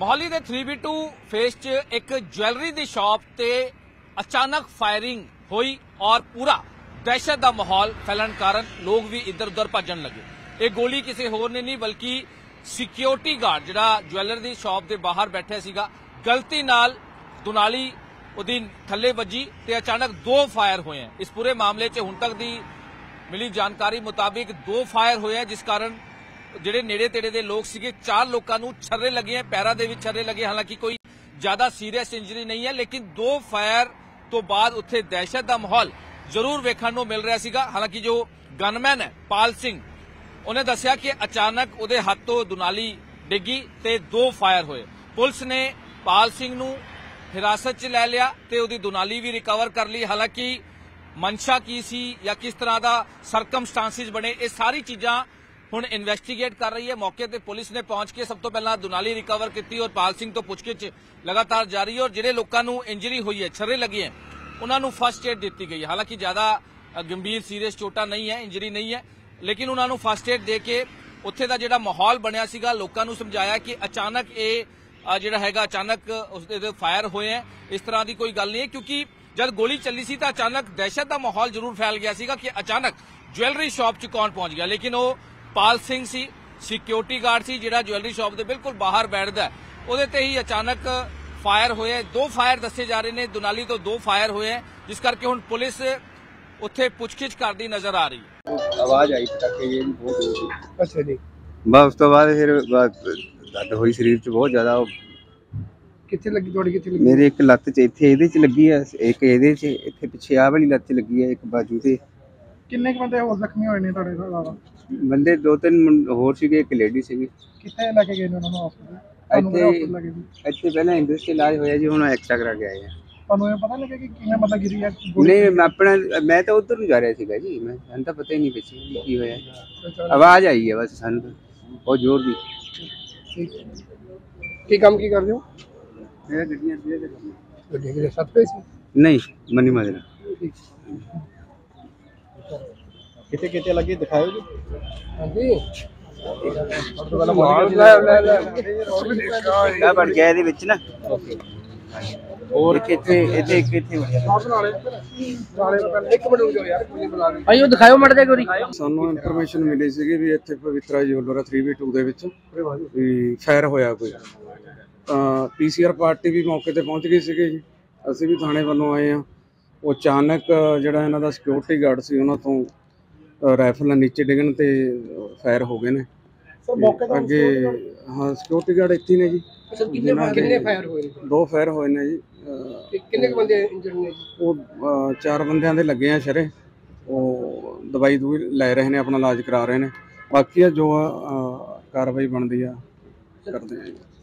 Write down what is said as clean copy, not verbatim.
मोहाली के 3B2 face च एक ज्वैलरी की शॉप ते अचानक फायरिंग हुई और पूरा दहशत का माहौल फैलन कारण लोग भी इधर उधर भजन लगे। ये गोली किसी होर ने नहीं बल्कि सिक्योरिटी गार्ड जिहड़ा ज्वैलर की शॉप के बाहर बैठा सीगा गलती नाल दुनाली उहदी थल्ले वजी ते अचानक 2 फायर हुए हैं। इस पूरे मामले च हुण तक दी मिली जानकारी मुताबिक 2 फायर हुए हैं जिस कारण ਜਿਹੜੇ ਨੇੜੇ ਤੇੜੇ ਦੇ ਲੋਕ ਸੀਗੇ 4 ਲੋਕਾਂ ਨੂੰ ਛर्रे ਲੱਗੇ हैं, पैरों ਦੇ ਵਿੱਚ ਛर्रे ਲੱਗੇ। ਹਾਲਾਂਕਿ ਕੋਈ ਜ਼ਿਆਦਾ ਸੀਰੀਅਸ ਇੰਜਰੀ नहीं है, लेकिन 2 फायर तो बाद उत्थे दहशत का माहौल जरूर वेखण ਨੂੰ ਮਿਲ ਰਿਹਾ ਸੀਗਾ। हालांकि जो गनमैन है पाल सिंह उन्हें दस्सिया कि अचानक ਉਹਦੇ ਹੱਥ ਤੋਂ दुनाली डिगी ते 2 फायर होए। पुलिस ने पाल सिंह ਨੂੰ हिरासत च ले लिया ते ਉਹਦੀ दुनाली भी रिकवर कर ली। हालांकि मंशा की सी या किस तरह का सरकमस्टांसिस बने ये सारी चीज़ां हुण इन्वेस्टिगेट कर रही है। मौके पर पुलिस ने पहुंच के सब तो पहला दुनाली रिकवर की और पाल सिंह तो पुछगिछ लगातार जारी है और जिहड़े लोकां नूं इंजरी हुई है छर्रे लगे हैं उन्होंने फर्स्ट एड दी गई है। हालांकि ज्यादा गंभीर सीरीयस चोटा नहीं है, इंजरी नहीं है, लेकिन उन्होंने फर्स्ट एड दे के उत्थे दा जिहड़ा माहौल बनिया सीगा लोकां नूं समझाया कि अचानक ये जिहड़ा हैगा अचानक उसदे फायर होए हैं। इस तरह की कोई गल नहीं है क्योंकि जब गोली चली सी तो अचानक दहशत का माहौल जरूर फैल गया सीगा कि अचानक ज्वैलरी शॉप च कौन पहुंच गया। लेकिन वो पाल सिंह सी सिक्योरिटी गार्ड सी जिहड़ा ज्वैलरी शॉप के बिल्कुल बाहर बैठदा उहदे ते ही अचानक फायर होए। 2 फायर दसे जा रहे हैं, दुनाली तो 2 फायर हुए हैं जिस करके हुण पुलिस उत्थे पुछगिछ करदी नजर आ रही है। आवाज आई पटाखे जी बहुत जोर। अच्छा जी, बस उस तो बाद फिर दर्द हुई शरीर च बहुत ज्यादा। कित्थे लगी थोड़ी कित्थे लगी? मेरे एक लत्त च इत्थे इहदे च लगी है, एक इहदे च इत्थे पिछे आ वाली लत्त च लगी है, एक बाजू ते। किन्ने क बंदे होर ਜ਼ਖਮੀ ਹੋਏ ਨੇ ਤੁਹਾਡੇ ਇਲਾਵਾ? बंदे 2-3 होर सीगे, एक लेडी सीगी। ਕਿੱਥੇ ਲੈ ਕੇ ਗਏ ਨੇ ਉਹਨਾਂ ਨੂੰ ਹਸਪਤਾਲ? ਤੁਹਾਨੂੰ ਕਿਹੜਾ ਹਸਪਤਾਲ ਲੈ ਕੇ ਗਏ? ਇੱਥੇ ਪਹਿਲਾਂ ਇੰਡਸਟਰੀ ਇਲਾਜ ਹੋਇਆ ਜੀ, ਹੁਣ ਐਕਸਟਰਾ ਕਰਾ ਕੇ ਆਏ ਆ। ਤੁਹਾਨੂੰ ਇਹ ਪਤਾ ਲੱਗਿਆ ਕਿ ਕਿਵੇਂ ਮਤਲਬ ਗਿਰੀ ਹੈ? ਨਹੀਂ ਮੈਂ ਤਾਂ ਉਧਰ ਨੂੰ ਜਾ ਰਿਹਾ ਸੀਗਾ ਜੀ, ਮੈਨੂੰ ਤਾਂ ਪਤਾ ਹੀ ਨਹੀਂ ਪਿੱਛੇ ਕੀ ਹੋਇਆ। ਆਵਾਜ਼ ਆਈ ਹੈ ਬਸ ਸਾਨੂੰ ਬਹੁਤ ਜ਼ੋਰ ਦੀ। ਕੀ ਕੰਮ ਕੀ ਕਰਦੇ ਹੋ? ਮੇਰਾ ਗੱਡੀਆਂ ਗੱਡੀ ਦੇ ਸਾਥ ਪੇ ਸੀ? ਨਹੀਂ ਮਨੀ ਮਾਜਰਾ। ਕਿੱਥੇ ਕਿੱਥੇ ਲੱਗੀ ਦਿਖਾਓ ਜੀ। ਹਾਂਜੀ ਆ ਬਣ ਗਿਆ ਇਹਦੇ ਵਿੱਚ ਨਾ। ਹੋਰ ਕਿੱਥੇ ਇੱਥੇ ਕਿੱਥੇ ਭਾਈ ਉਹ ਦਿਖਾਓ ਮੜ ਜਾ ਗੋਰੀ। ਸਾਨੂੰ ਇਨਫੋਰਮੇਸ਼ਨ ਮਿਲੀ ਸੀਗੀ ਵੀ ਇੱਥੇ ਪਵਿੱਤਰਾ ਜੁਐਲਰ 3B2 ਦੇ ਵਿੱਚ ਵੀ ਫਾਇਰ ਹੋਇਆ ਕੋਈ, ਤਾਂ ਪੀਸੀਆਰ ਪਾਰਟੀ ਵੀ ਮੌਕੇ ਤੇ ਪਹੁੰਚ ਗਈ ਸੀਗੀ ਜੀ। ਅਸੀਂ ਵੀ ਥਾਣੇ ਵੱਲੋਂ ਆਏ ਆ। ਉਹ ਅਚਾਨਕ ਜਿਹੜਾ ਇਹਨਾਂ ਦਾ ਸਿਕਿਉਰਿਟੀ ਗਾਰਡ ਸੀ ਉਹਨਾਂ ਤੋਂ ਰਾਈਫਲ ਨੀਚੇ ਡਿੱਗਣ ਤੇ ਫਾਇਰ ਹੋ ਗਏ ਨੇ। ਅੱਗੇ ਹਾਂ ਸਿਕਿਉਰਿਟੀ ਗਾਰਡ ਇੱਥੇ ਨੇ ਜੀ। ਕਿੰਨੇ ਫਾਇਰ ਹੋਏ? 2 ਫਾਇਰ ਹੋਏ ਨੇ ਜੀ। ਕਿੰਨੇ ਕ ਬੰਦੇ ਇੰਜਰਡ ਨੇ ਜੀ? ਉਹ 4 ਬੰਦਿਆਂ ਦੇ ਲੱਗੇ ਆ ਛਰੇ, ਉਹ ਦਵਾਈ ਦੂਈ ਲੈ ਰਹੇ ਨੇ, ਆਪਣਾ ਇਲਾਜ ਕਰਾ ਰਹੇ ਨੇ। ਬਾਕੀ ਜੋ ਕਾਰਵਾਈ ਬਣਦੀ ਆ ਕਰਦੇ ਆ ਜੀ।